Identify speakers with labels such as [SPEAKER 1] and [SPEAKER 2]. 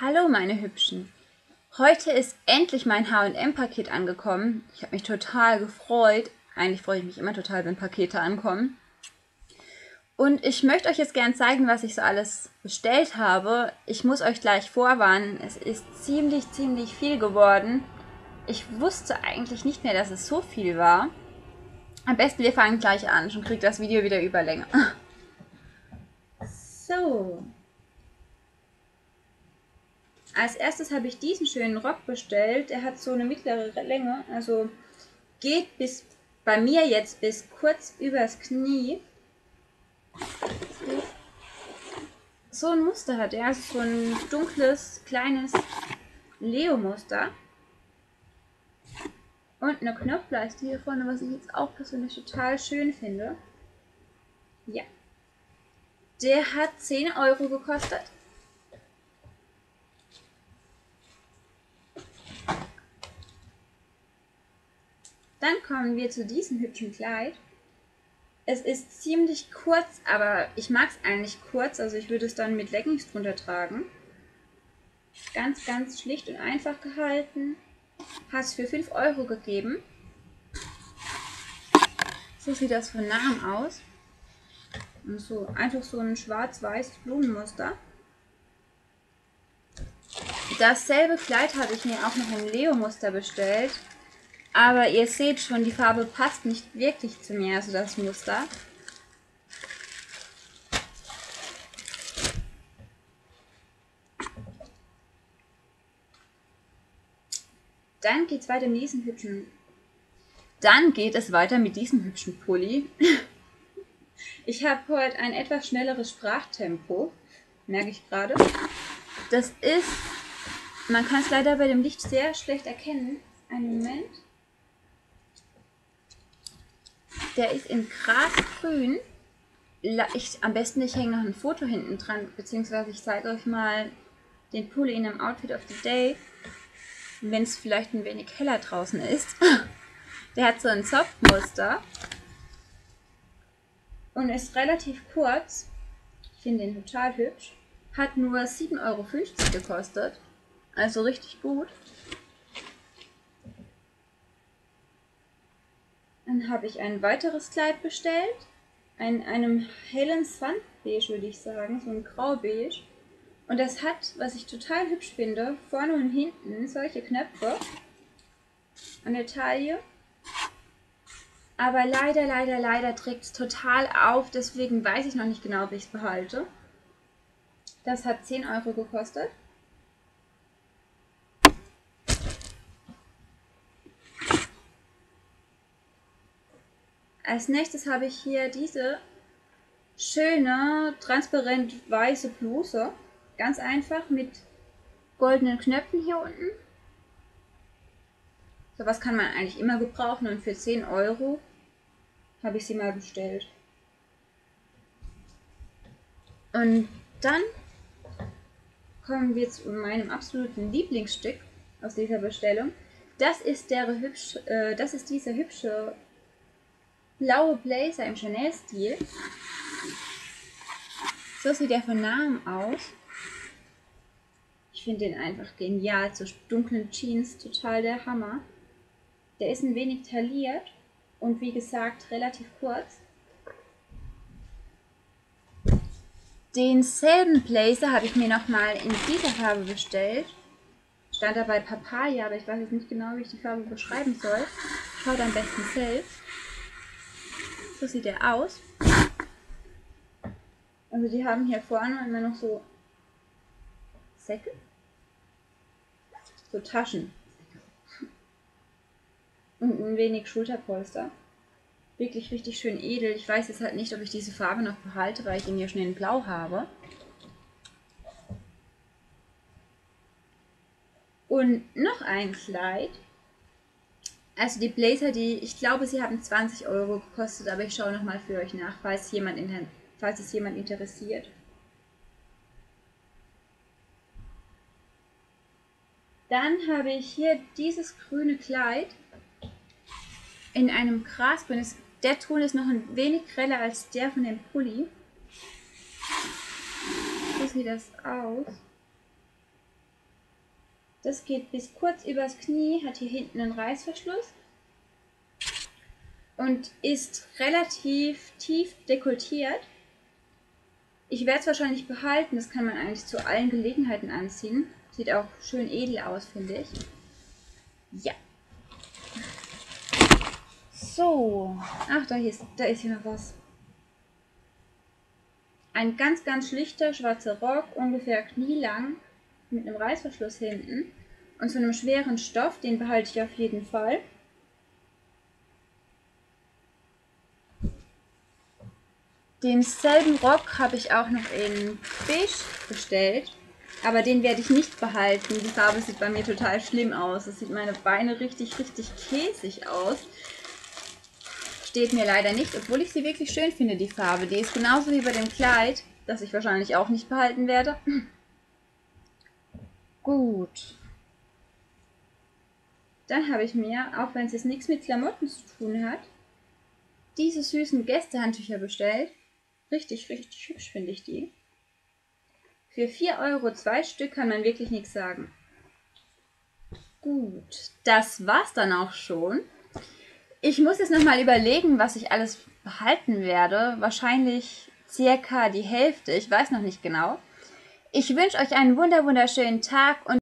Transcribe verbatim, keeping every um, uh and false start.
[SPEAKER 1] Hallo meine Hübschen, heute ist endlich mein H und M-Paket angekommen. Ich habe mich total gefreut. Eigentlich freue ich mich immer total, wenn Pakete ankommen. Und ich möchte euch jetzt gern zeigen, was ich so alles bestellt habe. Ich muss euch gleich vorwarnen, es ist ziemlich, ziemlich viel geworden. Ich wusste eigentlich nicht mehr, dass es so viel war. Am besten wir fangen gleich an, schon kriegt das Video wieder Überlänge. So. Als erstes habe ich diesen schönen Rock bestellt. Er hat so eine mittlere Länge, also geht bis bei mir jetzt bis kurz übers Knie. So ein Muster hat er, also so ein dunkles, kleines Leo-Muster. Und eine Knopfleiste hier vorne, was ich jetzt auch persönlich total schön finde. Ja. Der hat zehn Euro gekostet. Dann kommen wir zu diesem hübschen Kleid. Es ist ziemlich kurz, aber ich mag es eigentlich kurz, also ich würde es dann mit Leggings drunter tragen. Ganz, ganz schlicht und einfach gehalten. Hat es für fünf Euro gegeben. So sieht das von nahem aus. Und so, einfach so ein schwarz-weißes Blumenmuster. Dasselbe Kleid habe ich mir auch noch im Leo-Muster bestellt. Aber ihr seht schon, die Farbe passt nicht wirklich zu mir, also das Muster. Dann geht's weiter mit diesem hübschen. Dann geht es weiter mit diesem hübschen Pulli. Ich habe heute ein etwas schnelleres Sprachtempo, merke ich gerade. Das ist, man kann es leider bei dem Licht sehr schlecht erkennen. Einen Moment. Der ist in grasgrün. Ich, am besten, ich hänge noch ein Foto hinten dran, beziehungsweise ich zeige euch mal den Pulli in einem Outfit of the Day, wenn es vielleicht ein wenig heller draußen ist. Der hat so ein Zopfmuster und ist relativ kurz. Ich finde den total hübsch. Hat nur sieben Euro fünfzig gekostet, also richtig gut. Dann habe ich ein weiteres Kleid bestellt, in einem hellen Sandbeige würde ich sagen, so ein Graubeige. Und das hat, was ich total hübsch finde, vorne und hinten solche Knöpfe an der Taille. Aber leider, leider, leider trägt es total auf, deswegen weiß ich noch nicht genau, ob ich es behalte. Das hat zehn Euro gekostet. Als nächstes habe ich hier diese schöne, transparent weiße Bluse. Ganz einfach mit goldenen Knöpfen hier unten. So was kann man eigentlich immer gebrauchen und für zehn Euro habe ich sie mal bestellt. Und dann kommen wir zu meinem absoluten Lieblingsstück aus dieser Bestellung. Das ist, der hübsch, äh, das ist dieser hübsche blaue Blazer im Chanel-Stil. So sieht er von nahem aus. Ich finde den einfach genial, zu dunklen Jeans, total der Hammer. Der ist ein wenig tailliert und wie gesagt relativ kurz. Denselben Blazer habe ich mir nochmal in dieser Farbe bestellt. Stand dabei Papaya, aber ich weiß jetzt nicht genau, wie ich die Farbe beschreiben soll. Schaut am besten selbst. So sieht er aus. Also die haben hier vorne immer noch so Säcke. So Taschen. Und ein wenig Schulterpolster. Wirklich richtig schön edel. Ich weiß jetzt halt nicht, ob ich diese Farbe noch behalte, weil ich ihn hier schnell in Blau habe. Und noch ein Kleid. Also die Blazer, die, ich glaube, sie haben zwanzig Euro gekostet, aber ich schaue nochmal für euch nach, falls, jemand in, falls es jemand interessiert. Dann habe ich hier dieses grüne Kleid in einem Grasgrün. Der Ton ist noch ein wenig greller als der von dem Pulli. So sieht das aus. Das geht bis kurz übers Knie, hat hier hinten einen Reißverschluss und ist relativ tief dekoltiert. Ich werde es wahrscheinlich behalten, das kann man eigentlich zu allen Gelegenheiten anziehen. Sieht auch schön edel aus, finde ich. Ja. So. Ach, da, hier ist, da ist hier noch was. Ein ganz, ganz schlichter schwarzer Rock, ungefähr knielang, mit einem Reißverschluss hinten. Und zu einem schweren Stoff, den behalte ich auf jeden Fall. Denselben Rock habe ich auch noch in Beige bestellt. Aber den werde ich nicht behalten. Die Farbe sieht bei mir total schlimm aus. Das sieht meine Beine richtig, richtig käsig aus. Steht mir leider nicht, obwohl ich sie wirklich schön finde, die Farbe. Die ist genauso wie bei dem Kleid, das ich wahrscheinlich auch nicht behalten werde. Gut. Dann habe ich mir, auch wenn es jetzt nichts mit Klamotten zu tun hat, diese süßen Gästehandtücher bestellt. Richtig, richtig hübsch finde ich die. Für vier Euro zwei Stück kann man wirklich nichts sagen. Gut, das war's dann auch schon. Ich muss jetzt nochmal überlegen, was ich alles behalten werde. Wahrscheinlich circa die Hälfte, ich weiß noch nicht genau. Ich wünsche euch einen wunder wunderschönen Tag und